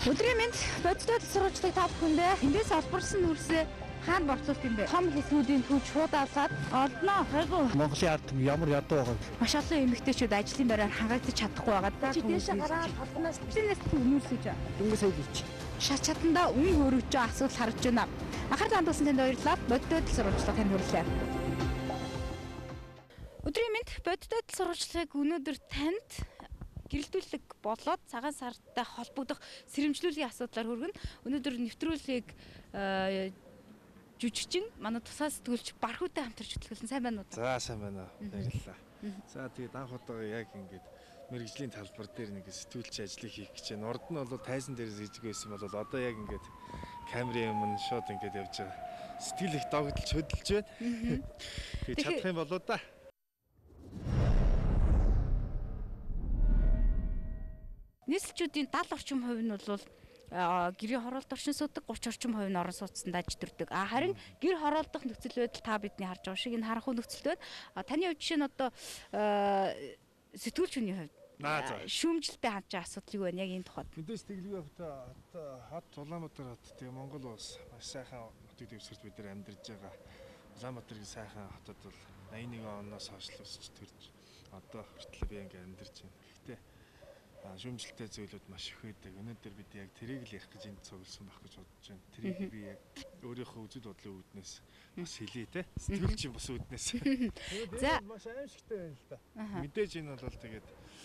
Өдрийн мэнд бодиттой сурвалжлыг та бүхэндээ эндээс олборсон нүрсээ хаана борцуулт юм бэ? Том хэсгүүдийн түүж шууд авсаад олноо. Хайгуу. Монголын ард түмэн ямар ядуу байгааг Маш олон эмэгтэйчүүд ажлын байраар хангагдаж чадахгүй байгаа. Чи дээшээ гараад толгоноос бинээс нүрсэж байгаа. дөнгөс хэлж. Шат чатанда үн хөрөж асуудал харж байна. Анхаарал хандуулсан танд баярлалаа. Бодиттой сурвалжлага танд хүрлээ. Өдрийн мэнд бодиттой сурвалжлагыг өнөөдөр танд гэрэлтүүлэг болоод цагаан сартай холбогдох сэрэмжлүүлгийн асуудлаар хүргэн өнөөдөр нэвтрүүлгийг жүжигчин манай тусгай сэтгүүлч Бархуутай хамтарч хөтлүүлсэн. Сайн байна уу? За сайн байна. Баярлалаа. За тэгээд анх удаага яг ингээд мэрэгжлийн талбар дээр нэг сэтгүүлч ажлыг хийх гэж байна. Урд нь бол тайзан дээрээс хийж байсан бол одоо яг ингээд камерын өмнө шууд ингээд явж байгаа. Сэтгэл их догдолж хөдөлж байна. Тэгээд чадах юм болоо да. Нийслэлчүүдийн 70 орчим хувь нь бол гэрийн хороолт оршин суудаг, 30 орчим хувь нь орон сууцнд аждэрдэг. Харин гэр хороолдох нөхцөл байдал та бидний харж байгаа шиг энэ харанхуй нөхцөл байна. Таны хувьд жишээ нь одоо сэтгүүлчний хувьд шүүмжлэлтэй хандж байгаа асуудал юу вэ яг энэ тухайд? Мэдээж тэглэв одоо хот Улаанбаатар хот тэгээ Монгол улс маш сайхан хотын дэвсгэрт бид нар амьдарч байгаа. Улаанбаатарын сайхан хотод бол 81 оноос хойш өсч төрж одоо хүртэл би ингээ амьдарч байна. Гэхдээ шүүмжлэлтэй зүйлүүд маш их байдаг. Өнөөдөр бид яг тэрийг л ярих гэж энд цугласан байх гэж бодож байна. Тэрийг би яг өөрийнхөө үзэл бодлын үүднээс бас хэлье те. Сэтгүүлчийн бас үүднээс. За маш аимшигтай байна л да. Мэдээж энэ бол тэгээд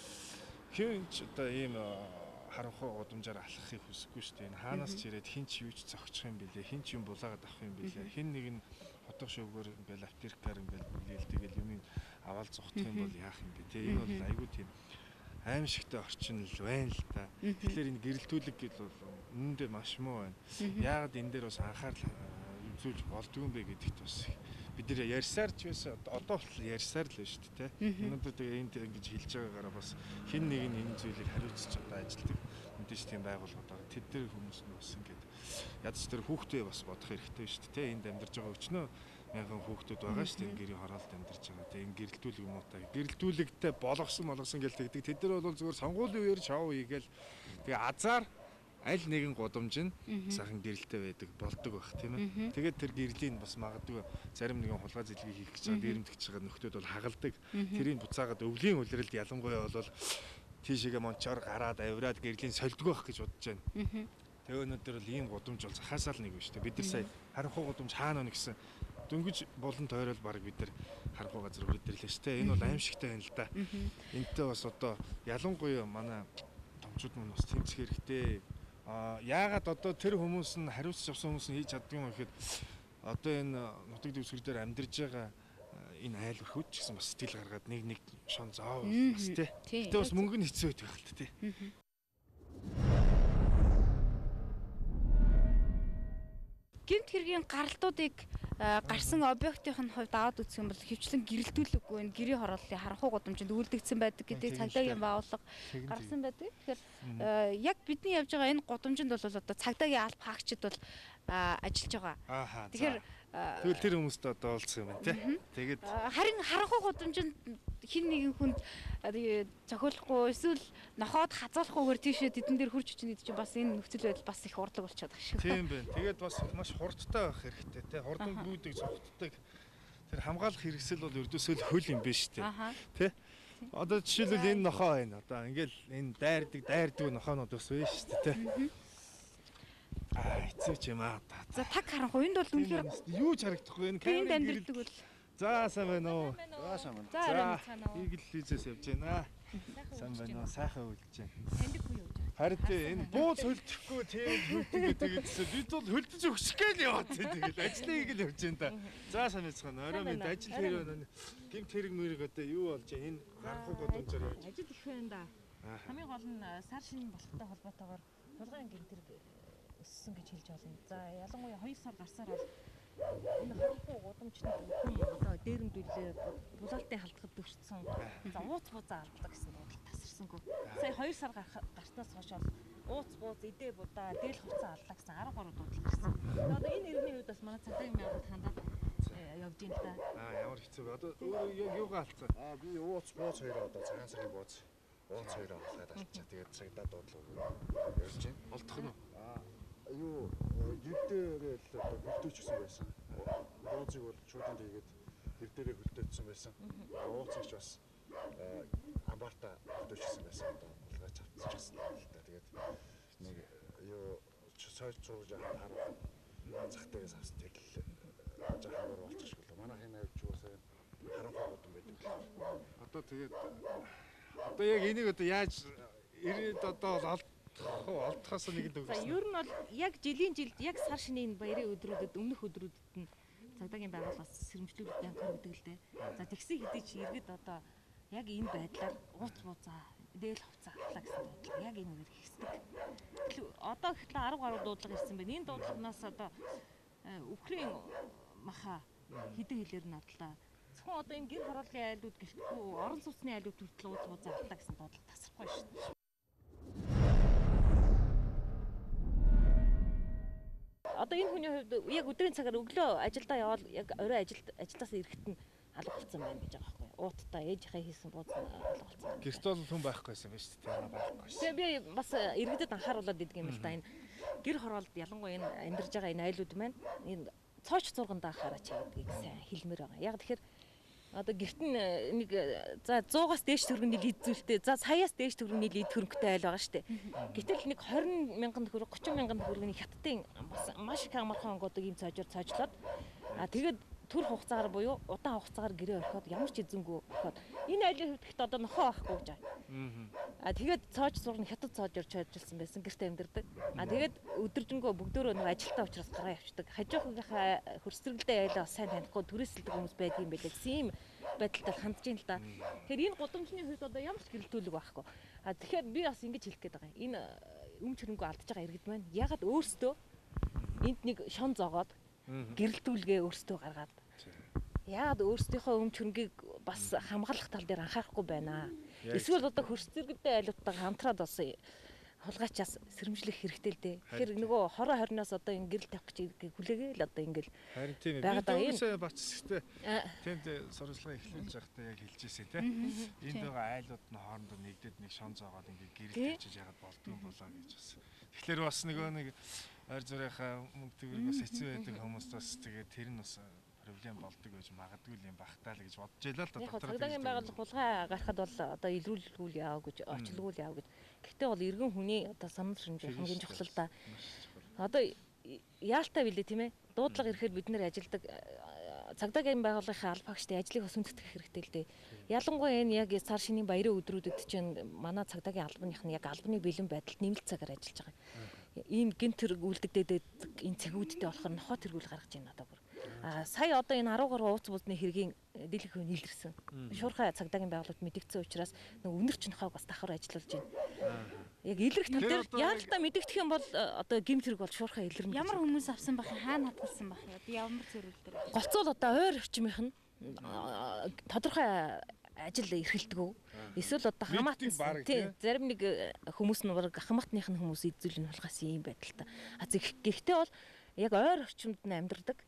хинч одоо ийм харанхуй удамжаар алхахыг хүсэхгүй шүү дээ. Энэ хаанаас ч ирээд хинч юу ч зогчих юм бэлээ. Хинч юм булаагаад авах юм бэлээ. Хин нэг нь хотго шөвгөр ингээл аптекаар ингээл бүлээл тэгэл юм аваад зогтох юм бол яах юм бэ те. Энэ бол айгүй тийм аимшигтай орчин л байна л да. Тэгэхээр энэ гэрэлтүүлэг гэдэл бол үнэндээ маш муу байна. Яагаад энэ дээр бас анхаарал үзүүлж болдгүй юм бэ гэдэгт бас бид нэр ярьсаар ч байсан одоо болтол ярьсаар л байна шүү дээ. Өнөөдөр тэгээ энд ингэж хэлж байгаагаараа бас хэн нэг нь энэ зүйлийг хариуцж одоо ажилтдаг мэдээж тийм байгууллагууд байгаа. Тэд дээр хүмүүс нь бас ингэж ядаж тэр хүүхдээ бас бодох хэрэгтэй шүү дээ. Энд амьдарч байгаа өчнөө мянган хүүхдүүд байгаа шүү дээ. Гэрийн хороолт амьдарч байгаа. Тэгээ энэ гэрэлтүүлэг юм уу та. Гэрэлтүүлэгтэй болгосон гэл тэгдэг. Тэд нар бол зүгээр сонгуулийн үеэр шоу хийгээл тэгээ азар аль нэгэн гудамж нь сайхан гэрэлтэй байдаг болдог байх тийм ээ. Тэгээд тэр гэрлийн бас магадгүй зарим нэгэн хулгай зэлгийг хийх гэж байгаа дээрэмдэгч байгаа нөхдүүд бол хагалдаг. Тэрийг буцаагаад өвлийн улиралд ялангуяа бол тийшээгээ мончоор гараад авираад гэрлийн сольдгоо байх гэж бодож байна. Тэгээ өнөөдөр бол ийм гудамж бол захаасаа л нэг байна шүү дээ. Бид нар сая харанхуй гудамж хаана вэ гэсэн дөнгөж болон тойрол баг бид нар харанхуй газар хүрээрлээ шүү дээ. Энэ бол аимшигтай байна л да. Энтэй бас одоо ялангуяа манай томчууд мань бас тэмцэх хэрэгтэй. Яагаад одоо тэр хүмүүс нь хариуцж авсан хүмүүс нь хийж чаддгүй юм гэхэд одоо энэ нутаг дэвсгэр дээр амьдарж байгаа энэ айл өрхөд ч гэсэн бас сэтгэл гаргаад нэг шон зоо бас тий. Гэтэ бас мөнгө нь хэцүү байдаг л тий. Гэмт хэргийн гаралтуудыг гарсан объектын хувьд аваад үзэх юм бол хөвчлэн гэрэлтүүлэггүй энэ гэрийн хорооллын харанхуй гудамжинд үйлдэгдсэн байдаг гэдэг цагдаагийн байгууллага гаргасан байдаг. Тэгэхээр яг бидний явж байгаа энэ гудамжинд бол одоо цагдаагийн алба хаагчид бол ажиллаж байгаа. Тэгэхээр тэгэл тэр хүмүүстээ одоо уулзах юм байна тий. Тэгээд харин харанхуй гудамжинд хин нэгэн хүнд зохиолохгүй эсвэл нохоод хазаалахгүйгээр тийшээ тэдэн дээр хурж чинь гэдэг чинь бас энэ нөхцөл байдал бас их урлаг болчиход байгаа шүү. Тийм байна. Тэгээд бас маш хурдтай байх хэрэгтэй тий. Хурдан бүүдэг зогтдог. Тэр хамгаалах хэрэгсэл бол ердөөсөө л хөл юм биш тий. Тий. Одоо жишээлбэл энэ нохоо байна. Одоо ингээл энэ дайрдаг нохоонууд бас байна шүү дээ тий. Эцэг ч юм аа. За таг харанхуй энд бол үнэхээр юу ч харагдахгүй энэ камерын амьддаг бол. За сайн байна уу? За сайн байна. За игэл лизээс явж байна. Сайн байна уу? Сайхан үйлж байна. Таньдаг хүн явж байна. Харин энэ бууз хөлдөхгүй тийм хөлдөг гэдэгээс бид бол хөлдөж өгсөх гээл яваад тэгэл ажлаа хийгээл явж байна да. За сайн байцгаана. Орой мэд ажил хэрэг байна. Гэмт хэрэг мэрэг одоо юу болж байна? Энэ харанхуй гудамжаар явж. Ажил их байна да. Хамгийн гол нь сар шинэ болттой холбоотойгоор хулгайн гэмт хэрэг өссөн гэж хэлж байна. За ялангуяа 2 сар гарсаар бол энэ харанхуй гудамжны хүн одоо дээрэмдүүлээ булаалтын халтгад өвчтсөн. За ууц бузаа алдлаа гэсэн бодлого тасарсангүй. Сая 2 сар гарснаас хойш бол ууц бууз эдээ будаа дээл хувцас алдлаа гэсэн 13 дуудлага гарсан. Одоо энэ иргэний үед бас манай цагдаагийн байгууллагад хандаад явж ийн л да. Ямар хэцүү. Одоо өөрөө юугаа алдсан? Би ууц бууз хоёр одоо цагаан сарын бууз. ууц хоёроо халаад алчаа. Тэгээд цагдаа дуудлага ярьж байна. Олдох нь. Юу гэрдээрээ л одоо хөлтөөчсөн байсан. Ууцыг бол шуудан тийгээд гэр дээрээ хөлтөөцсөн байсан. Ууцыг ч бас амбарта хөлтөөчсөн байсан. Одоо булгаач авчихсан л та. Тэгээд нэг юу сойж зурж харах цагтаас авсан тэгэл жахаар болчих шиг л. Манай хин авч юусаа харанхуй гудам байдаг. Одоо тэгээд одоо яг энийг одоо яаж ирээд одоо олдохоос нэг л үг. За ер нь бол яг жилийн жилд яг сар шинийн баярын өдрүүдэд өмнөх өдрүүдэд нь цагдаагийн байгууллагаас сэрэмжлүүлэлт явагддаг л дээ. За тэгсэн хэдий ч иргэд одоо яг энэ байдлаар ууц мууцаа дээл хувцас авлаа гэсэн бодлоо яг энэ үгээр хийсдэг. Одоо гэхлээр 10 гаруй дуудлага ирсэн байна. Энэ дуудлагнаас одоо өвхрийн маха хэдэн хэлээр нь авлаа. Зөвхөн одоо энэ гэр хорооллын айлууд гэлтгүй орон сууцны айлууд хүртэл ууц мууцаа авлаа гэсэн дуудлага тасрахгүй шүү дээ. Одоо энэ хүний хувьд яг өдрийн цагаар өглөө ажилдаа явал яг орой ажилдаас ирэхэд нь алга болсон байна гэж байгаа байхгүй юу? Ууттай ээжийнхээ хийсэн бууз алга болсон. Гэрт бол хүн байхгүйсэн биз дээ. Байхгүй шээ. Тэгээ би бас иргэдэд анхааруулад идэг юм л да. Энэ гэр хороолд ялангуяа энэ амьдарж байгаа энэ айлууд маань энэ цооч зургандаа анхаараач гэдгийг сайн хэлмээр байгаа. Яг тэгэхээр одоо гэрт нь нэг за 100-аас дээш төгрөгийн лид зүйлтэй за саяас дээш төгрөгийн лид хөрөнгөтэй айл байгаа шүү дээ. Гэтэл нэг 20 мянган төгрөг 30 мянган төгрөгийн хятадын маш их амархан онгодог ийм цоожоор цоожлоод тэгээд төр хугацаагаар буюу удаан хугацаагаар гэрээ орхиод ямар ч эзэнгүй орхиод энэ айлын хувьд ихт одоо нохоо байхгүй гэж байгаа. Тэгээд цоож зург нь хятад цоожоор цоожлсон байсан гэрте амьдардаг. Тэгээд өдөржингөө бүгдөө нэг ажилтаа учраас гараа явчихдаг. Хажуухныхаа хөрсрэлдээ айлаа сайн танихгүй түрээсэлдэг хүмүүс байдаг юм байлаа гэсэн ийм байдалтай хандж ийн л да. Тэгэхээр энэ гудамжны хувьд одоо ямар ч гэрэлтүүлэг байхгүй. Тэгэхээр би бас ингэж хэлэх гээд байгаа. Энэ өмч хөрөнгөө алдаж байгаа иргэд маань ягаад өөрсдөө энд нэг шон зоогоод гэрэлтүүлгээ өөрсдөө гаргаад яагаад өөрсдийнхөө өмч хөрөнгийг бас хамгаалах тал дээр анхаарахгүй байна. Эсвэл одоо хөрс зэрэгтэй айлуудтайгаа хамтраад бас хулгайчаас сэрэмжлэх хэрэгтэй л дээ. Тэгэхээр нөгөө хороо хорноос одоо энэ гэрэл тавих гэж хүлээгээл одоо ингээл харин тийм байгаа даа. энэ бацсгтэй тэнд сурвалжлага эхлүүлж байхдаа яг хэлжээсэй те. Энд байгаа айлууд нь хоорондоо нэгдээд нэг шон зоогоод ингээ гэрэл тавьчих яагаад болдгоо болоо гэж бас. Тэгэхээр бас нөгөө нэг ойр зурийнхаа мөнгө төгрөгөөс хэцүү байдаг хүмүүс бас тэгээд тэр нь бас проблем болдог гэж магадгүй юм багтаа л гэж бодож байлаа л да. Яг цагдаагийн байгууллага хулгай гарахад бол одоо илрүүлгүй яав гэж очлгүй яав гэж. Гэхдээ бол иргэн хүний одоо санал шинж хамгийн чухал да. Одоо яалтай билээ тийм ээ. Дуудлага ирэхээр бид нэр ажилдаг цагдаагийн байгууллагын албаагчдын ажлыг бас хүндэтгэх хэрэгтэй л дээ. Ялангуяа энэ яг сар шинийн баярын өдрүүдэд чинь манай цагдаагийн албаных нь яг албаны бэлэн байдалд нэмэлт цагаар ажиллаж байгаа. Ийм гэмт хэрэг үлдэгдээд энэ цагуудтай болохоор нохоо тэргүүл гаргаж байна одоо бүр. Сая одоо энэ 10 гаруй ууц бузны хэргийн дийлэнх хүн илэрсэн. Шуурхай цагдаагийн байгууллагад мэдгдсэн учраас нэг өнөрч нохоог бас давхар ажиллуулж байна. Яг илэрх тал дээр яалтаа мэдэгдэх юм бол одоо гэмт хэрэг бол шуурхай илэрнэ. Ямар хүмүүс авсан байх хаана хатгалсан байх ямар зэрүүл дээр. Голцоол одоо ойр орчмынх нь тодорхой ажил эрхэлдэг үү? Эсвэл одоо хамаатан тийм зарим нэг хүмүүс нь баг хамаатных нь хүмүүс эзүүлэн хулгаас ийм байдалтай. Гэхдээ бол яг ойр орчимд нь амьдардаг.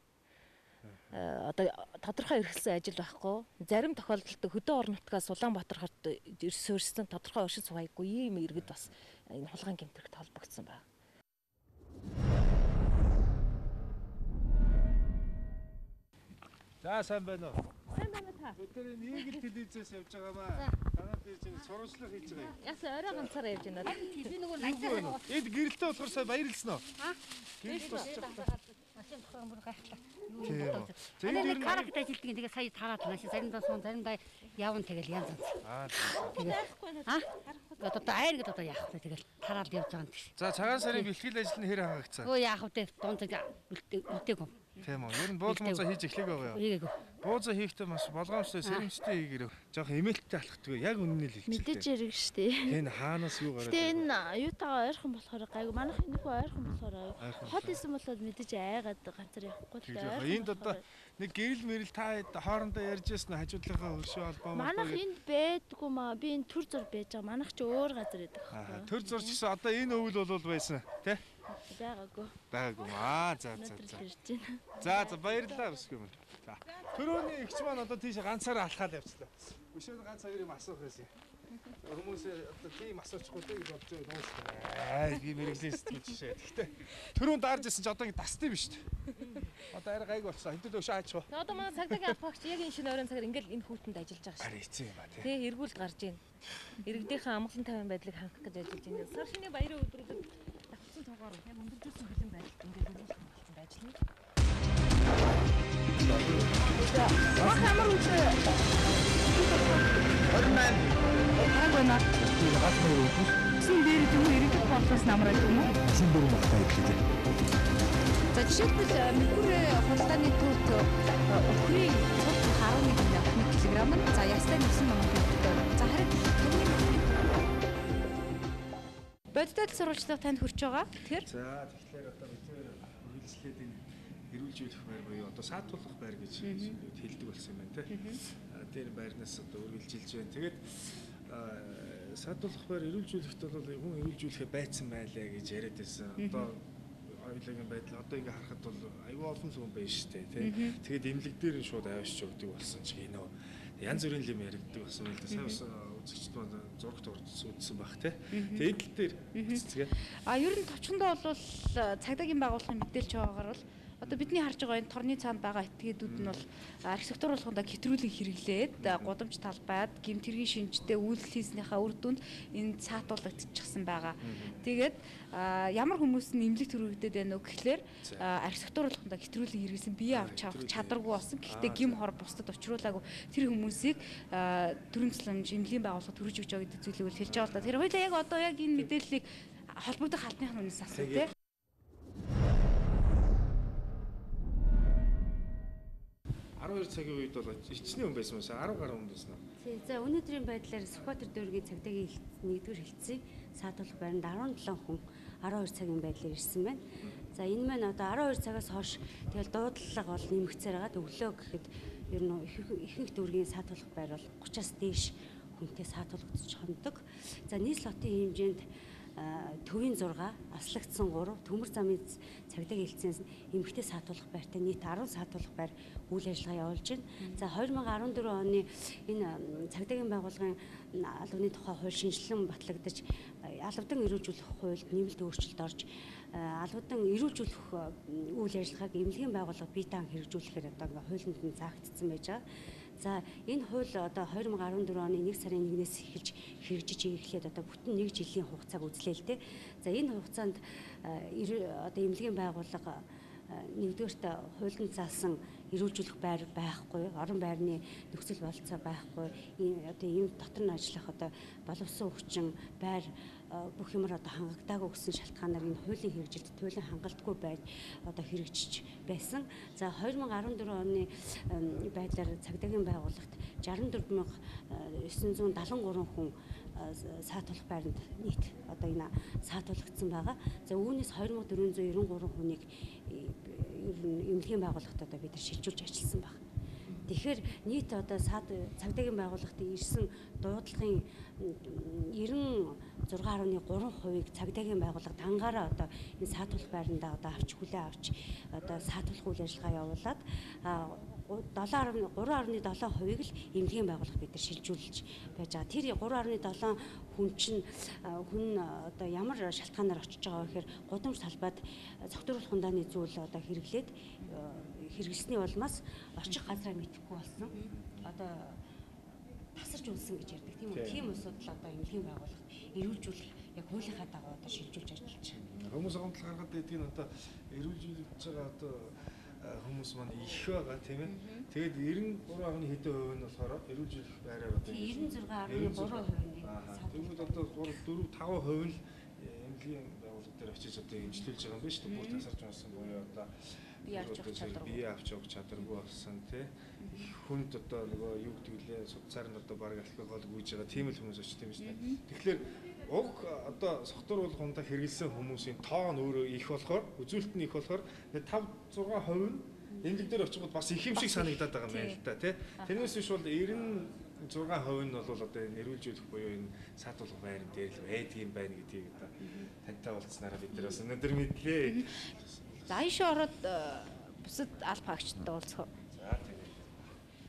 Одоо тодорхой эрхэлсэн ажил байхгүй. Зарим тохиолдолд хөдөө орон нутгаас Улаанбаатар хорт суурьсан тодорхой оршин суугаагүй ийм иргэд бас энэ хулгайн гэмтэрэгт холбогдсон байна. За сайн байна уу? Сайн байна та. Тэр нэг телевизээс явж байгаа маа. Танад би чинь сурвалжлага хийж байгаа юм. Яс орой ганцаараа явж байна. Би нөгөө ажлаа Энд гэрэлтэй болохоор сая баярлсан уу? Гэрэлт босч байгаа. Машин тохиом бүр гайхлаа. Тэгээд карактай ажилтдаг. Тэгээ сая таараад машин заримдаа суун заримдаа явна тэгэл янз янз. Одоо айр гэдэг одоо яах вэ тэгэл тараад явж байгаа юм тийм. за цагаан сарын бэлтгэл ажил нь хэр хангагдсан? Өө яах вэ дундаа үлдээг. Тийм үү. Ер нь бууз муузаа хийж эхлэх байгаа юу? Ийгээгөө. Буузаа хийхдээ маш болгоомжтой сэрэмжтэй хийгэрэг. Жохон эмээлттэй алхдаг. Яг үнэн л хэлчихлээ. Мэдээж хэрэг штэ. Энэ хаанаас юу гараад? Гэтэ энэ юутагаа ойрхон болохоор гайгүй. Манайх энэ хөө ойрхон болохоор хот исэн болоод мэдээж айгаад ганцаар явахгүй л дээ. Энд одоо нэг гэрэл мэрэл та хоорондоо ярьж ясна хажуудлынхаа хөршөө албаа маа. Манайх энд байдгүй маа. Би энэ төр зур байж байгаа. Манайх ч өөр газар байдаг байхгүй. Төр зурч гэсэн одоо энэ өвөл бол байсан тий? Байгаагүй. Байгаагүй. За. За баярлалаа өсгөө юм. За. Төрөөний эгч маань одоо тийш ганцаараа алхаад явцлаа. Өшөөд ганц хоёр юм асуух байсан. Хүмүүс одоо тийм асуучихгүй дээ гэж бодож байгаа юм байна. Би мэрэгжлийн сэтгэл жишээ. Гэхдээ түрүүн даарж ирсэн чи одоо ингэ дастай биш үү? Одоо арай гайг болсон. Хэдүүд өшөө аачих. Тэгээ одоо манай цагдаагийн албагч яг энэ шинэ оройн цагаар ингээл энэ хүүтэнд ажиллаж байгаа шүү. Арай эцэг юм аа тий. Тэ эргүүлд гарч ийн. Иргэдийнхэн амгалан тайван байдлыг хангах гэж ажиллаж байна. Сар шинэ баярын өдрүүдэд давхцсан цугаар яг өндөржүүлсэн бэлэн байдалд ингээл өргүүлэх болсон ажиллана. Син дээр зөвхөн иргэд болоос намраад юм уу? Син дээр багтаа ирлээ. За жишээлбэл мөркүрээ хулгайны төвд өхрийн цуг 11 кг нь за ястай 9 мянган төгрөгтэй. За харин бодитол сурвалжлага танд хүрч байгаа. Тэгэхээр Тэгэхээр одоо бид үйлчлээд энэ эрүүлжүүлэх байр буюу одоо саатуулах байр гэж хэлдэг болсон юм байна тий. Тэр байрнаас одоо үргэлжилж байна. Тэгээд саатуулах байр эрүүлжүүлэхэд бол хүн эрүүлжүүлэхээ байцсан байлаа гэж яриад байсан. Одоо хоёулагийн байдал одоо ингээ харахад бол аюу олон хүн байна шүү дээ тий. Тэгээд имлэг дээр нь шууд аваачч өгдөг болсон ч гинөө. Янз бүрийн юм яригддаг болсон байл да. Сайн үзэгчд маань зурагт орж үзсэн баг тий. Тэгээд энэ дээр цэцгээ. ер нь товчхондоо бол цагдаагийн байгууллагын мэдээлж байгаагаар бол одоо бидний харж байгаа энэ торны цаанд байгаа этгээдүүд нь бол архитектур болгондоо хэтрүүлэн хэрэглээд гудамж талбайд гэмт хэргийн шинжтэй үйлдэл хийснийхаа үр дүнд энэ цаатуулагдчихсан байгаа. Тэгээд ямар хүмүүс нь эмнэлэг төрөгдөд байна уу гэхлээр архитектур болгондоо хэтрүүлэн хэрэглэсэн бие авч авах чадваргүй болсон. Гэхдээ гим хор бусдад учруулаагүй тэр хүмүүсийг төрийн цэцлэмж эмнэлгийн байгууллага төрөж өгч байгаа гэдэг зүйлийг бол хэлж байгаа л да. Тэр хоёлаа яг одоо яг энэ мэдээллийг холбогдох албаны хүнээс асуу тий. 12 цагийн үед бол ичний хүн байсан мөс 10 гаруй хүн байсан уу? Тий. За өнөөдрийн байдлаар Сүхбаатар дүүргийн цагдаагийн 1-р хэлтсийг саатуулах байранд 17 хүн 12 цагийн байдлаар ирсэн байна. За энэ маань одоо 12 цагаас хойш тэгэл дуудлага бол нэмэгцээр байгаа. Өглөө гэхэд ер нь ихэнх дүүргийн саатуулах байр бол 30-аас дээш хүнтэй саатуулагдаж хондог. За нийс лотын хэмжээнд төвийн 6, аслагдсан 3, төмөр замын цагдаагийн хэлтсээс эмэгтэй саатуулах байртай нийт 10 саатуулах байр үйл ажиллагаа явуулж байна. За 2014 оны энэ цагдаагийн байгууллагын албаны тухай хууль шинжилэн батлагдаж албадан эрүүжүүлэх хуульд нэмэлт өөрчлөлт орж албадан эрүүжүүлэх үйл ажиллагааг эмнэлгийн байгууллага бие даан хэрэгжүүлэхээр одоо ингээ хуулинд нь заагдсан байж байгаа. За энэ хууль одоо 2014 оны 1 сарын 1-ээс эхэлж хэрэгжиж эхлээд одоо бүтэн 1 жилийн хугацааг үзлээ л дээ. За энэ хугацаанд одоо эмнэлгийн байгууллага нэгдүгээрт хуулинд заасан эрүүжүүлэх байр байхгүй, орон байрны нөхцөл болцоо байхгүй, одоо ийм дотор нь ажиллах одоо боловсон хүчин байр бүх юмар одоо хангагдаагүй гэсэн шалтгаанаар энэ хуулийн хэрэгжилт туйлын хангалтгүй байж одоо хэрэгжиж байсан. За 2014 оны байдлаар цагдаагийн байгууллагт 64973 хүн саатуулах байранд нийт одоо энэ саатуулагдсан байгаа. За үүнээс 2493 хүнийг эмнэлгийн байгууллагт одоо бид нар шилжүүлж ажилласан байна. Тэгэхээр нийт одоо цагдаагийн байгууллагт ирсэн дуудлагын 96.3%-ийг цагдаагийн байгууллага дангаараа одоо энэ саатуулах байрандаа одоо авч хүлээ авч одоо саатуулах үйл ажиллагаа явуулаад 3.7%-ийг л эмнэлгийн байгууллага бид нар шилжүүлж байж байгаа. Тэр 3.7 хүн чинь одоо ямар шалтгаанаар очиж байгаа вэ гэхээр гудамж талбайд цогтруулах хундааны зүйл одоо хэрэглээд хэрэглэсний улмаас очих газраа мэдэхгүй болсон. Одоо тасарч үлсэн гэж ярьдаг тийм үү? Тийм асуудал одоо эмнэлгийн байгууллага эрүүлжүүлэх яг хуулийнхаа дагуу одоо шилжүүлж ажиллаж байна. Хүмүүс гомдол гаргаад байдаг нь одоо эрүүлжүүлж байгаа одоо хүмүүс маань их байгаа тийм ээ. Тэгээд 93.1 хэдэн хувь нь болохоор эрүүлжүүлэх байраар одоо 96.3%-ийг тэгвэл одоо 4-5% нь эмнэлгийн байгууллага дээр очиж одоо эмчилүүлж байгаа юм байна шүү дээ. Бүр тасарч унсан буюу одоо бие авч явах чадваргүй болсон тий. Хүнд одоо нөгөө юу гэдэг лээ судцаар нь одоо баг алкогол гүйж байгаа тийм л хүмүүс очиж тийм шүү дээ. Тэгэхээр уг одоо согтууруулах хундаа хэрэгэлсэн хүмүүсийн тоо нь өөрөө их болохоор үзүүлэлт нь их болохоор 5-6% нь эмнэлэг дээр очиод бас их юм шиг санагдаад байгаа юм байна л да тий. Тэрнээс биш бол 96% нь бол одоо энэ эрүүлжүүлэх буюу энэ саатуулах байран дээр л байдаг юм байна гэдгийг одоо тантай уулзсанараа бид нар бас өнөөдөр мэдлээ. За иш ороод бусад алба агчтай уулзах. За тийм.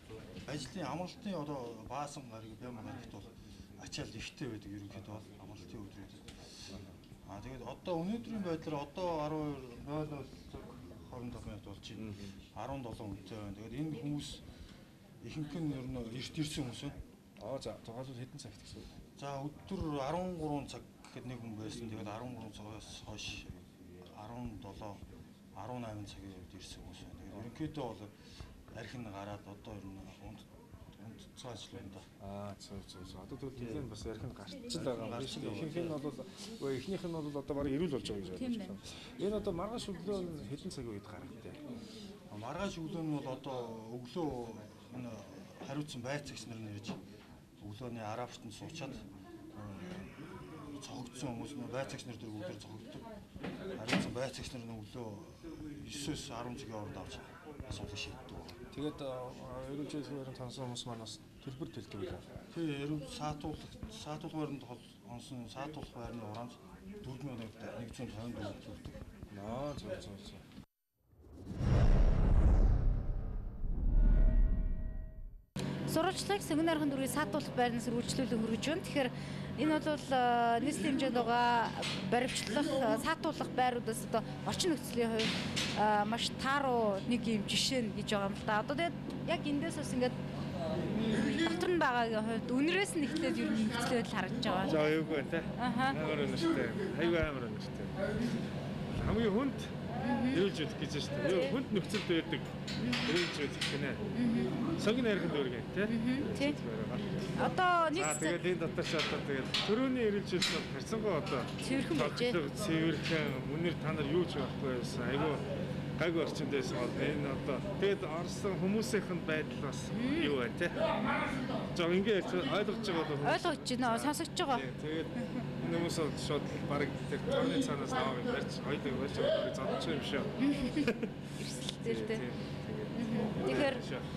ажлын амралтын одоо баасан гараг бямаг гарагт бол ачаал ихтэй байдаг ерөнхийдөө бол амралтын өдрүүд. Тэгээд одоо өнөөдрийн байдлаар одоо 12:00 25 минут болж байна. 17 хүнтэй байна. Тэгээд энэ хүмүүс ихэнх нь ер нь эрт ирсэн хүмүүс байна. За тогтмол хэдэн цагт гэсэн үг? За өдөр 13 цаг гэхэд нэг хүн байсан. Тэгээд 13 цагаас хойш 17 18 цагийн үед ирсэн хүмүүс байна. Тэгээд ерөнхийдөө бол архин гараад одоо ер нь цаашлаа да. За. Одоо тэгвэл бас ярих гарч л байгаа юм шиг. Ихэнх нь бол эхнийх нь бол одоо бараг ирүүл болж байгаа гэж байна. Энэ одоо маргааш өглөө хэдэн цагийн үед гарахтай? Маргааш өглөө нь бол одоо өглөө энэ хариуцсан байцаагч нар нэрж өглөөний аравтанд суучаад цогцсон хүмүүс нь байцаагч нар дөрөв өдөр цогцдог. Хариуцсан байцаагч нар нь өглөө 9-10 цагийн хооронд авч асуудал шийддэг. Тэгээд эрүүлжүүлэх тансан хүмүүс маань бас төлбөр төлдөг үү? Тэгээ эрүүл саатуулах байранд онсон саатуулах байрны урамж 4150 төлдөг. За. Сурвалжлагыг Сонгон архын дүүргийн саатуулах байрнаас үргэлжлүүлэн хөргөж байна. Тэгэхээр энэ бол нийслэлийн хэмжээнд байгаа баримтлах, саатуулах байруудаас одоо орчин нөхцөлийн хувьд маш тааруу нэг юм жишээ нь гэж байгаа юм л да. Одоо тэгээд яг эндээс бас ингээд дотор нь байгаагийн хувьд үнэрээс нь эхлээд ер нь нөхцөл байдал харагдаж байгаа. За аюугүй байна те. Амар өнөртэй. Аюугүй амар өнөртэй. Хамгийн хүнд эрүүлжүүлэх гэж байна шүү дээ. Хүнд нөхцөлд байдаг эрүүлжүүлэх гинэ. Сонгон архин дүүргийн тий. Одоо нэг тэгээд энэ дотор ч одоо тэгээд төрөний эрүүлжүүлэх харьцангуй одоо цэвэрхэн байжээ. Цэвэрхэн үнэр та нар юу ч байхгүй байсан. Айгүй гайгүй орчинд байсан бол энэ одоо тэгээд орсон хүмүүсийнх нь байдал бас юу байна тий. Жог ингээд ойлгож байгаа бол ойлгож байна. Сонсогч байгаа. Тэгээд энэ хүмүүс шууд бараг тэр тооны цаанаас аваад барьж хоёул барьж байгаа зодч юм шүү. Эрсдэл дээр тий. Тэгэхээр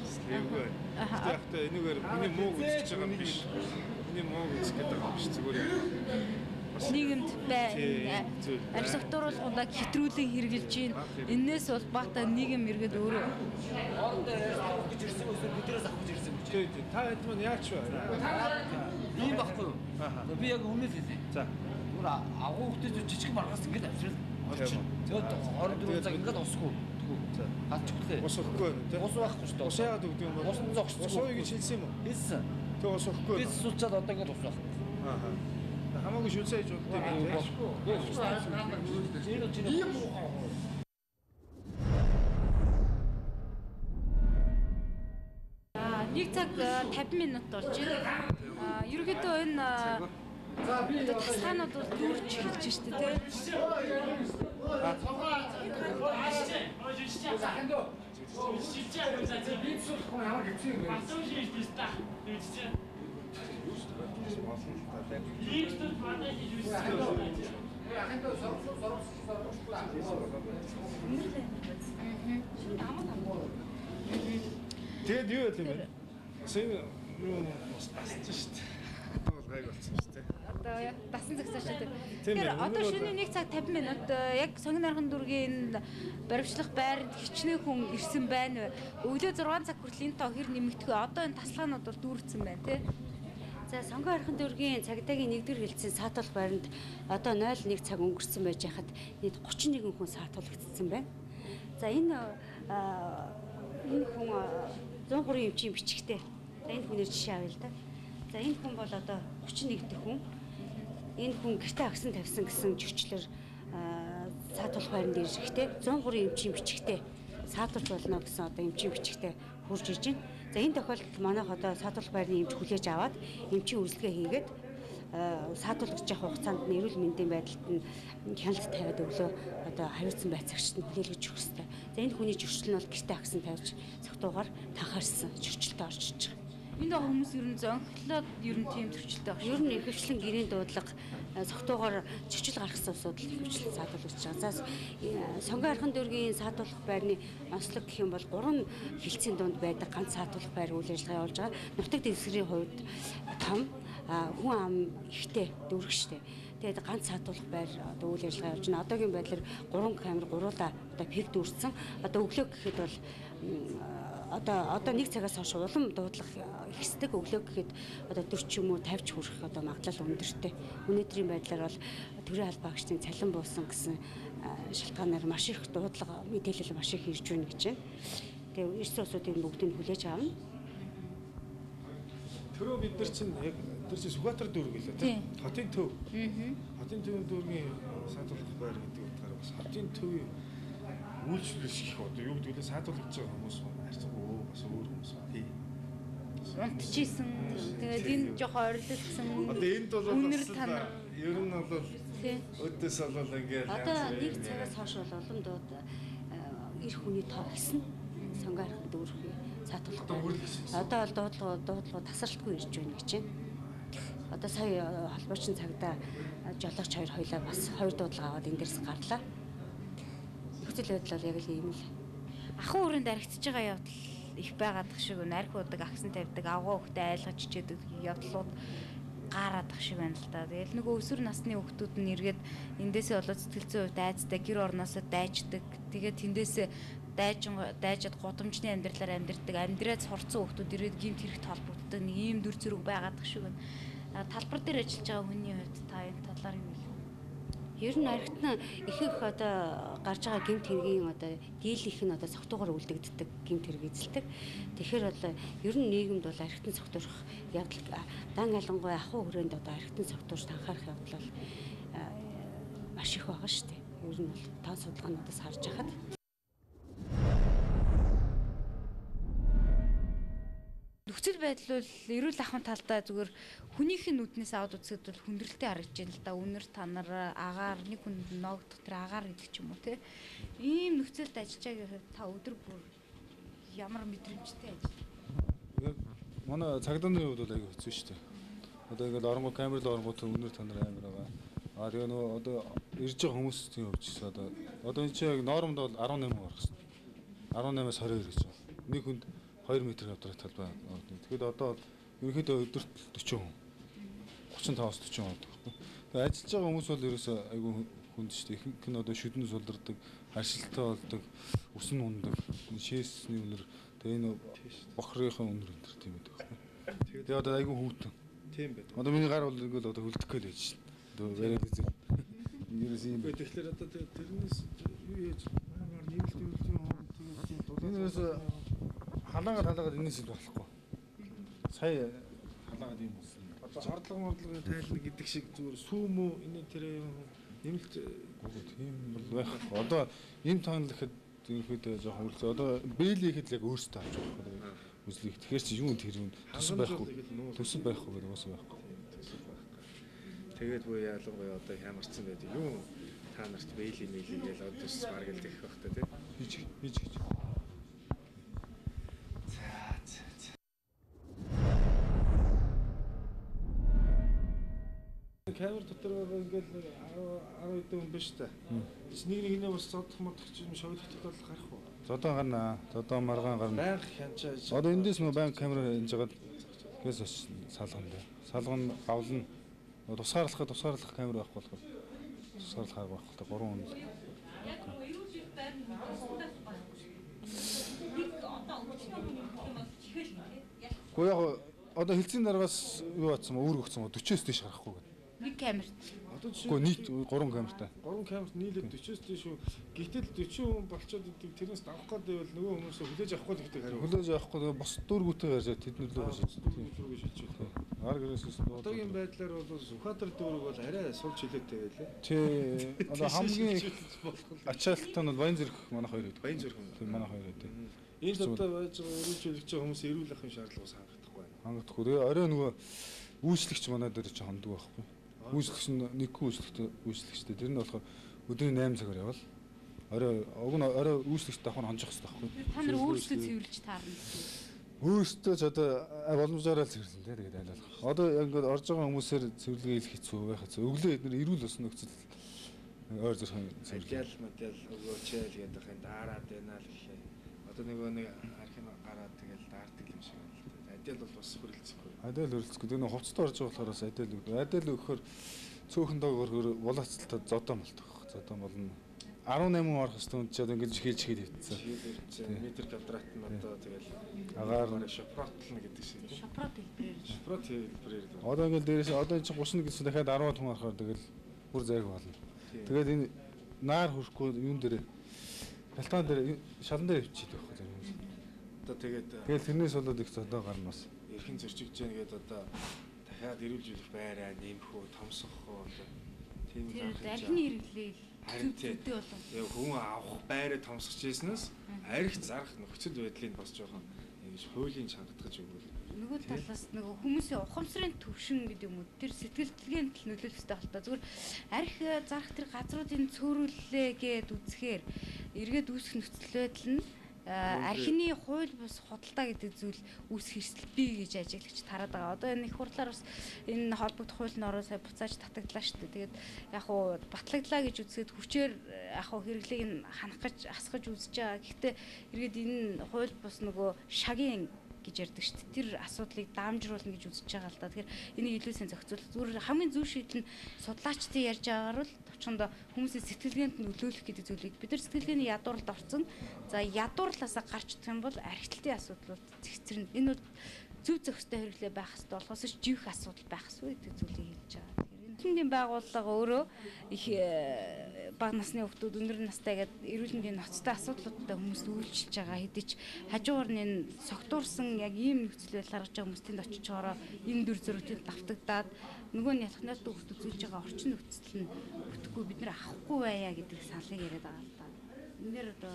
яахта энэгээр миний мууг үзэж байгаа юм биш. Миний мууг үзэх гэдэг юм биш зүгээр. Нийгэмд байна. Архитектуруулгуудаа хэтрүүлэн хэрэгжилж байна. Энээс бол бата нийгэм иргэд өөрөө хоорондоо авах гэж ирсэн үгүй биднээс авах гэж ирсэн гэж. Тий. Та хэд мөн яач вэ? Тийм баггүй юу? Би яг өмнө л хэлээ. За. Зүгээр агуу хөтөж жижиг маргаас ингэж авчрал. Тэгээд 24 цаг ингэж усгүй. За. Хатчихлээ. Ус өгөхгүй байна тий. Ус байхгүй шүү дээ. Ус яагаад өгдөг юм бэ? Ус зогсчихгүй. Ус ууя гэж хэлсэн юм уу? Хэлсэн. Тэгээ ус өгөхгүй. Би суулчаад одоо ингэж ус байхгүй. Хамаагүй шүлсээ хийж удаа юм тийм. Нэг цаг 50 минут болж байна. Ерөнхийдөө энэ тасгаанууд бол дүүрч хэлж штэ тий. Тэгээд юу юм бэ? Сая юу басч штэ. Бол гайг болсон штэ. Одоо яг дасан зэгсэж штэ. Тэгэхээр одоо шөнийн 1 цаг 50 минут яг Сонгон архын дүүргийн баримтлах байранд хичнээн хүн ирсэн байна. Өглөө 6 цаг хүртэл энэ тоо хэр нэмэгдэхгүй. Одоо энэ тасалгаанууд бол дүүрсэн байна тий. За Сонгон архын дүүргийн цагдаагийн 1-р хэлцээ саатуулах байранд одоо 0-1 цаг өнгөрсөн байж хахад нийт 31 хүн саатуулагдсан байна. За энэ хүн 103 эмчийн бичгтэй. За энэ хүнээр жишээ авъя л да. За энэ хүн бол одоо 31 дэх хүн. Энэ хүн гэртээ агсан тавьсан гэсэн зөрчлөөр саатуулах байранд ирэхтэй 103 эмчийн бичгтэй саатуулж болно гэсэн одоо эмчийн бичгтэй хурж иж байна. За энэ тохиолдолд манайх одоо саатуулах байрны эмч хүлээж аваад эмчийн үйлчлэгээ хийгээд саатуулгаж явах хугацаанд нь эрүүл мэндийн байдалд нь хяналт тавиад өглөө одоо хариуцсан байцаагчд нь хүлээлгэж өгөх хэрэгтэй. За энэ хүний зөрчил нь бол гэртээ агсан тавьж цагтуугаар танхаарсан зөрчилтэй орж иж байгаа. Энд байгаа хүмүүс ер нь зөнхлөөд ер нь тийм зөрчилтэй байна. Ер нь ихэвчлэн гэрийн дуудлага цогтойгоор зөрчил гаргасан усуд л ихэвчлэн саатуулж байгаа. За Сонгон архын дүүргийн саатуулах байрны онцлог гэх юм бол 3 хилцээний дунд байдаг ганц саатуулах байр үйл ажиллагаа явуулж байгаа. Нутаг дэвсгэрийн хувьд том хүн ам ихтэй дүүргштэй. Тэгээд ганц саатуулах байр одоо үйл ажиллагаа явуулж байна. Одоогийн байдлаар 3 камер гуруула одоо пик дүүрсэн. Одоо өглөө гэхэд бол одоо нэг цагаас хойш улам дуудлага ихсдэг өглөө гэхэд одоо 40 ч юм уу 50 ч хүрэх одоо магадлал өндөртэй. Өнөөдрийн байдлаар бол төрийн албаагчдын цалин буусан гэсэн шалтгаанаар маш их дуудлага мэдээлэл маш их ирж байна гэж байна. Тэгээ эрс улсуудын бүгдийг хүлээж авна. Төрөө бид нар чинь яг тэр чинь Сүхбаатар дүүрэг гэлээ тийм. Хотын төв. Хотын төвийн дүүргийн саатуулах байр гэдэг утгаараа бас хотын төвийн үйлчлүүлэгч гэх одоо юу гэдэг вэ? Саатуулж байгаа хүмүүс харьцангуй бас өөр хүмүүс ба тий. Унтчихсэн. Тэгээд энэ жоохон ойрлогдсон. Одоо энд бол ер нь бол өдөөс бол ингээд одоо нэг цагаас хойш бол олон дууд эр хүний тоо гисэн сонгоорхон дүүрэх саатуулах. Одоо бол дуудлага тасралтгүй ирж байна гэж байна. Одоо сая холбоочин цагдаа жолооч хоёлаа бас 2 дуудлага аваад энэ дээрс гарлаа. Нөхцөл байдал бол яг л ийм л. Ахын өрөөнд архитж байгаа явдал их байгаадах шиг нархиудаг, агсан тавьдаг, авгаа хөхтэй айлгаж чичээдэг явдлууд гаараадах шиг байна л да. Тэгэл нөгөө өсвөр насны хүүхдүүд нь эргээд эндээсээ болоод сэтгэл зүйн хувьд айцтай гэр орноосоо дайждаг. Тэгээд тэндээсээ дайжад гудамжны амьдралаар амьдэрдэг, амьдраад сурцсан хүүхдүүд ирээд гинт хэрэгт холбогддог нэг ийм дүр зэрэг байгаадах шиг байна. Талбар дээр ажиллаж байгаа хүний хувьд та энэ талаар юу хэлэх вэ? Ер нь архитна ихэнх одоо гарч байгаа гэмт хэргийн одоо дийлийнх нь одоо согтуугаар үлдэгддэг гэмт хэрэг эзэлдэг. Тэгэхээр бол ер нь нийгэмд бол архитан согтуурах явдал дан ялангуяа ахуй хүрээнд одоо архитан согтуурт анхаарах явдал бол маш их байгаа шүү дээ. Ер нь бол тоо судалгаануудаас харж байхад нөхцөл байдал бол эрүүл ахуйн талдаа зүгээр хүнийх нь нүднээс аваад үзэхэд бол хүндрэлтэй харагдаж байна л да. Үнэр танар агаар нэг хүнд ноогдох тэр агаар гэдэг ч юм уу те. Ийм нөхцөлд ажиллаж байгаа та өдөр бүр ямар мэдрэмжтэй ажиллав? Манай цагдааны хувьд бол аягүй хэцүү шүү дээ. Одоо ингээд оронгоо камерал оронгоо үнэр танар амар байгаа. Тэгээ нөгөө одоо ирж байгаа хүмүүсийн хувьд ч одоо энэ чинь яг нормд бол 18 гарах гэсэн. 18-аас 22 гэж байна. Нэг хүнд 2 м квадрат талбай. Тэгэхэд одоо ерөнхийдөө өдөрт 40 хүн. 35-аас 40 хүн. Тэгээ ажиллаж байгаа хүмүүс бол ерөөсөө айгүй хүнд шүү дээ. Ихэнх нь одоо шүдэн сулдардаг, харшилтаа болдог, үсэн ундаг, шээсний үнэр, тэгээ энэ бохрынхаа үнэр энэ тийм байдаг байхгүй. Тэгээ одоо айгүй хүүтэн. Тийм байдаг. Одоо миний гар бол ингээл одоо хөлдөх гээл байж шин. Одоо бариад үзээ. Ерөөс юм. Тэгэхээр одоо тэрнээс юу яаж амар нэмэлт юм Энэс халаагаад энэс л болохгүй. Сая халаагаад юм болсон. Одоо хордлого тайлна гэдэг шиг зүгээр сүүм үү энэ тэр нэмэлт тийм бол байхгүй. Одоо юм таанал гэхэд ерөөхдөө жоохон үлээ. Одоо бэйли ихэд яг өөрсдөө авч байгаа. Үзлийг. Тэгэхээр чи юу тэр юм төсөн байхгүй. Төсөн байхгүй гэдэг уус байхгүй. Тэгээд буюу ялангуяа одоо хямарсан байдаг. Юу та нарт бэйли гээл одоо төс баг л гэх байх та тийм. Хийж. Камер дотор байгаа ингээл 10 хэдэн хүн биш та. Нэг бас зодох модох юм шоглогдох бол гарах уу? Зодоо гарна. Зодоо маргаан гарна. Байнга хянчааж. Одоо эндээс мө банк камер хийж жагаад гэс салгана дээ. Салгана гавлна. Тусгаарлах камер байхгүй болохоор тусгаарлах арга байхгүй та 3 хүн. Гэхдээ яг одоо хилцээний дараагаас юу батсан үүрэг өгсөн 40-с дээш гарахгүй гэдэг. Нэг камер. Гэхдээ нийт 3 камертай. 3 камерт нийлээд 40-с дээш шүү. Гэтэл 40 хүн болцоод идэг тэрнээс давах гэдэг бол нөгөө хүмүүсээ хүлээж авахгүй л гэдэг хариу. Хүлээж авахгүй бас дүүргүүтэй гарч тэднүрлөө шийдчихсэн. Гар гэрээс одоогийн байдлаар бол Сүхбаатар дүүрэг бол арай сул чөлөөтэй байлаа. Тий. Одоо хамгийн ачаалттай нь Баянзүрх манайх хоёр гэдэг. Баянзүрх. Тий манайх хоёр гэдэг. Энд одоо байж байгаа өргөжлөгч хүмүүс эрүүл ахуйн шаардлагаас хангагдахгүй байна. Хангагдахгүй. Тэгээ орой нөгөө үйлчлэгч манай дээр ч ханддаг байхгүй. Үйлчлэгч нь нэг үйлчлэгчтэй. Тэр нь болохоор өдрийн 8 цагаар явал. Орой үйлчлэгч давхар хонжих хэрэгтэй байхгүй. Та нар өөрсдөө цэвэрлж таарна. Өөрсдөө ч одоо боломжоор л цэвэрлэн тий тэгээд айлах. Одоо ингээд орж байгаа хүмүүсээр цэвэрлэгээ хийх хэцүү байх хэцүү. Өглөө эдгээр эрүүл ус нөхцөл ойр зөрхөн цэвэрлэл модель өгөөчээл гэдэг энэ даарад байна л гэхээ. Одоо нэг архин гараад тэгэл даардаг юм шиг байна л да. Адил бол бас хөрөлцөхгүй. Адил хөрөлцөхгүй. Тэр нэг хувцастай орж байгаа болохоос адил өгөхөөр цөөхөн доогоор булаацалтад зодон болдог. Зодон болно. 18 орох хэвээр ч одоо ингэж хийж хэвчээ. Метр квадрат нь одоо тэгэл агаар шопротлно гэдэг шиг тийм. Шопрот хэлбэрээр. Шпрот хэлбэрээр. Одоо ингээл дээрээс одоо энэ чинь 30 гэсэн дахиад 10 хүн орохоор тэгэл бүр зайг болно. Тэгээд энэ наар хөрөхгүй юун дээр балтаан дээр шалан дээр өвчээд байхгүй зэрэг юм. Одоо тэгээд тэрнээс болоод их зодоо гарна бас. Эрхэн зөрчигж яах гээд одоо дахиад эрүүлжүүлэх байраа нэмэх үү, томсох уу одоо тийм архины хэрэглээ зүйтэй болов. Яг хүн авах байраа томсгож ийснээс арх зарах нөхцөл байдлыг бас жоохон ингэж хуулийн чангатгаж өгвөл. Нөгөө талаас нөгөө хүмүүсийн ухамсарын төвшин гэдэг юм уу тэр сэтгэлдлийн тал нөлөөлөх хэрэгтэй болтой. Зүгээр арх зарах тэр газруудын цөөрүүллээ гэд үзэхээр эргээд үүсэх нөхцөл байдал нь архины хууль бус худалдаа гэдэг зүйл үүсэх эрсдэл бий гэж ажиглагч тараад байгаа. Одоо энэ их хурлаар бас энэ холбогдох хуулийн ороо сая буцааж татагдлаа шүү дээ. Тэгээд яг уу батлагдлаа гэж үзээд хүчээр яг уу хэрэглээг нь ханах гэж асгаж үзэж байгаа. Гэхдээ эргээд энэ хууль бус нөгөө шагийн гэж ярьдаг шүү дээ. Тэр асуудлыг даамжруулна гэж үзэж байгаа л да. Тэгэхээр энийг илүү сайн зохицуулах. Зүгээр хамгийн зөв шийдэл нь судлаачдын ярьж байгаагаар л товчхондоо хүмүүсийн сэтгэлгээнд нөлөөлөх гэдэг зүйлийг бид нар сэтгэлгээний ядуурлалд орсон. За ядуурлаасаа гарч идэх юм бол архитектийн асуудлууд зэгцэрнэ. Энэ бол зөв зохистой хэрэглээ байх хэрэгтэй болохоос ч живэх асуудал байх хэрэгтэй гэдэг зүйлийг хэлж байгаа. Эрүүл мэндийн байгууллага өөрөө их бага насны хүүхдүүд өндөр настай гэдэг эрүүл мэндийн ноцтой асуудлуудтай хүмүүст үйлчилж байгаа хэдий ч хажуугаар нь энэ согтуурсан яг ийм нөхцөл байдал гаргаж байгаа хүмүүстийн очиж чоороо энэ дүр зурагтад давтагдаад нөгөө нь ялах найртай хүүхдүүд зүйлж байгаа орчин нөхцөл нь бүтэхгүй бид нэр авахгүй байя гэдэг саналыг яриад байгаа л да. Эндээр одоо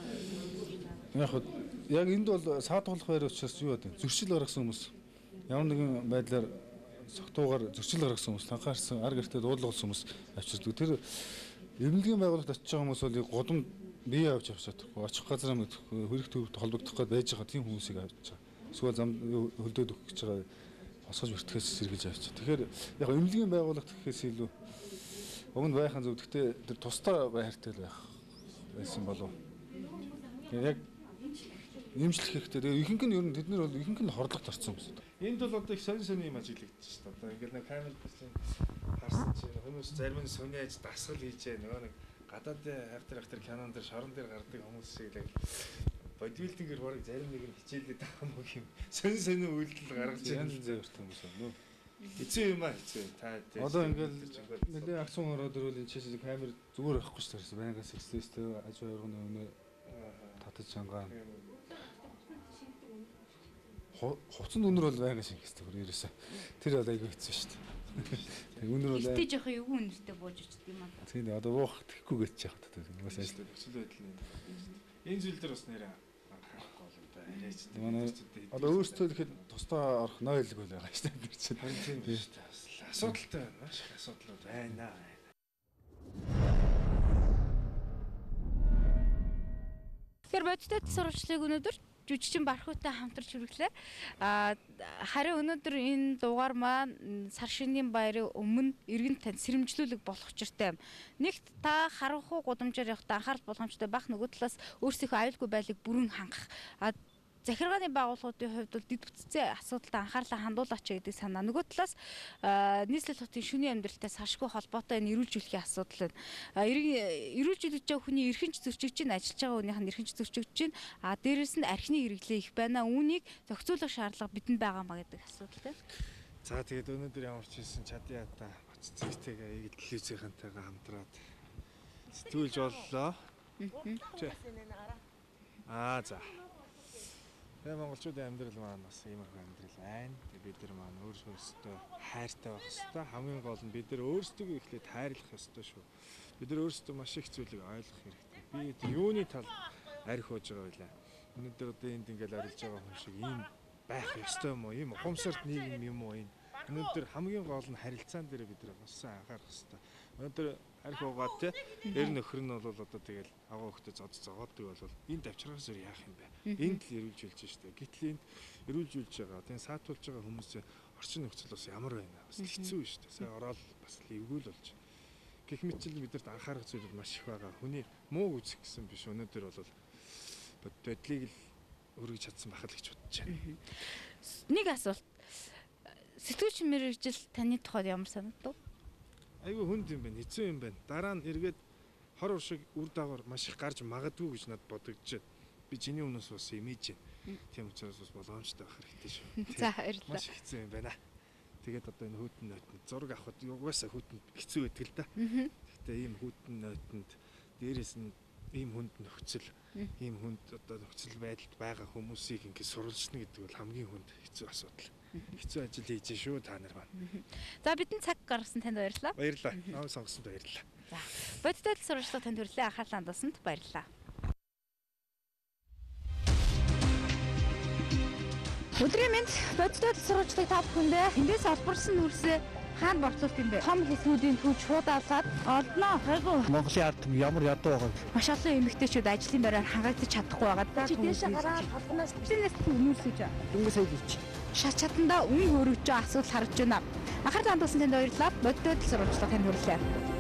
яг энд бол саадуулах байр учраас юу вэ? Зөрчил гаргасан хүмүүс ямар нэгэн байдлаар согтуугаар зөрчил гаргасан хүмүүс, танхаарсан, ар гэртээ дуудлагуулсан хүмүүс авчирдаг. Тэр эмнэлгийн байгууллагт очиж байгаа хүмүүс бол гудам бие авч явж чадахгүй, очих газар мэдэхгүй, хөрөх төвд холбогдох гээд байж байгаа тийм хүмүүсийг авч байгаа. Эсвэл зам хөлдөөд өгөх гэж байгаа босгож бүртгэхээс сэргийлж авчих. Тэгэхээр яг эмнэлгийн байгууллагт гэхээс илүү өгөнд байхын зөв. Гэхдээ тэр тусдаа байртай л байх байсан болов. Яг эмчлэх хэрэгтэй. Тэгээ ихэнх нь ер нь тэд нар бол ихэнх нь хордлогот орсон хүмүүс. Энд бол одоо их сонь юм ажиглагдчих шүү дээ. Одоо ингээл нэг камер гэсэн харсан чинь хүмүүс зарим нь сониаж дасгал хийжээ. Нөгөө нэг гадаад хайртар кинон дээр шорон дээр гардаг хүмүүс шиг л бодибилдингээр барыг зарим нэг нь хичээлээд байгаа юм уу юм. Сонь үйлдэл гаргаж байгаа зэвэрт хүмүүс байна. Хэцүү юм аа хэцүү. Та одоо ингээл нэлээ акцон ороод ирвэл энэ чишээ камер зүгээр авахгүй шүү дээ. Байнгын секстэйстэй аж арганы өнөө татаж чангаа. Хувцанд өнөр бол байнгын шинх гэсэн бүр ерөөсөө. Тэр бол айгүй хэцүү шүү дээ. Тэг өнөр бол ихтэй жоох юу өнөртэй бууж ичдэг юм аа. Тийм одоо буух тэхгүй гэж яах вэ? Угаас ажил нөхцөл байдал нь. Энэ зүйл дээр бас нэрээ анхаарахгүй бол одоо арайч. Одоо өөрсдөө ихэд тусдаа орох нойлог байгаа шүү дээ. Тэр чинь тийм шүү дээ. Асуудалтай байна. Маш их асуудлууд байна. Тэгэхээр бодиттой сурвалжлыг өнөөдөр жүжигчин Бархуутай хамтарч хүргэлээ. Харин өнөөдөр энэ дугаар маань сар шинийн баярын өмнө иргэн тань сэрэмжлүүлэг болох учиртай юм. Нэгт та харанхуй гудамжаар явахдаа анхаарал болгоомжтой байх, нөгөө талаас өөрсдийнхөө аюулгүй байлыг бүрэн хангах. Захиргааны байгууллагуудын хувьд бол дэд бүтцийн асуудалд анхаарлаа хандуулаач гэдэг санаа. Нөгөө талаас нийслэл хотын шөнийн амьдралтай салшгүй холбоотой энэ эрүүлжүүлэхийн асуудал байна. Эрүүлжүүлж байгаа хүний эрхэнч зөрчигч нь ажиллаж байгаа хүнийх нь эрхэнч зөрчигч нь дээрэс нь архины хэрэглээ их байна. Үүнийг зохицуулах шаардлага бидэнд байгаа маа гэдэг асуудал байна. За тэгээд өнөөдөр ямар ч хэлсэн чадъя та бац зэгтэйгээ телевизийнхантайгаа хамтраад сэтгүүлж боллоо. За. Тэгээ монголчуудын амьдрал маань бас иймэрхүү амьдрал байна. Тэгээ бид нар маань өөрсдөө хайртай байх ёстой. Хамгийн гол нь бид нар өөрсдөө эхлээд хайрлах ёстой шүү. Бид нар өөрсдөө маш их зүйлийг ойлгох хэрэгтэй. Би юуны талд арх хож байгаа байлаа. Өнөөдөр одоо энд ингээл арилж байгаа хүн шиг ийм байх ёстой юм уу? Ийм ухамсарт нийгэм юм уу энэ? Өнөөдөр хамгийн гол нь харилцаан дээр бид нар бас анхаарах ёстой. Өнөөдөр арх угаад те эр нөхөр нь бол одоо тэгэл агуу хөхтэй зодцоогоодаг бол энд авчрахаас өөр яах юм бэ? Энд л эрүүлжүүлж штэ. Гэтэл энд эрүүлжүүлж байгаа. Тэгээ саатуулж байгаа хүмүүсийн орчин нөхцөл бас ямар байна? Бас хэцүү штэ. Сая ороод бас эвгүүл болж. Гэх мэтчил бидэрт анхаарах зүйл маш их байгаа. Хүний муу үзэх гэсэн биш. Өнөөдөр бол бодлыг л өргөж чадсан байхад л гэж бодож байна. Нэг асуулт. Сэтгүүлч мэргэжил таны тухайд ямар санагдав? Айгүй хүнд юм байна, хэцүү юм байна. Дараа нь эргээд хор уршиг үр дагавар маш их гарч магадгүй гэж надад бодогдож байна. Би чиний өмнөөс бас имиж байна. Тийм учраас бас болгоомжтой байх хэрэгтэй шүү. За баярлалаа. Маш хэцүү юм байна. Тэгээд одоо энэ хүйтэн нойтнд зураг авахд угаасаа хүйтэн хэцүү байдаг л да. Гэхдээ ийм хүйтэн нойтнд дээрээс нь ийм хүнд нөхцөл, ийм хүнд одоо нөхцөл байдалд байгаа хүмүүсийг ингээд сурвалжна гэдэг бол хамгийн хүнд хэцүү асуудал. Хэцүү ажил хийж шүү та нар байна. За бидний цаг гаргасан танд баярлалаа. Баярлалаа. Намайг сонгосонд баярлалаа. За бодит байдал сурвалжлага танд хүрэлээ. Анхаарлаа хандуулсанд баярлалаа. Өдрийн мэнд бодит байдал сурвалжлагыг та бүхэндээ эндээс олборсон нүрсээ хаана борлуулт юм бэ? Том хэсгүүдийн түүж шуудаалаад олноо. Хайгуу. Монголын ард ямар ядуу байгаа вэ? Маш олон эмэгтэйчүүд ажлын байраар хангагдаж чадахгүй байгаа. Чи дээшээ гараад толноос бинээс үнэрсэж. Дөнгөс хэлж. Шат чатанда үн хөргөж байгаа асуудал харж байна. Анхаарлаа хандуулсан танд баярлалаа. Бодит байдал сурвалжлага танд хүрэлээ.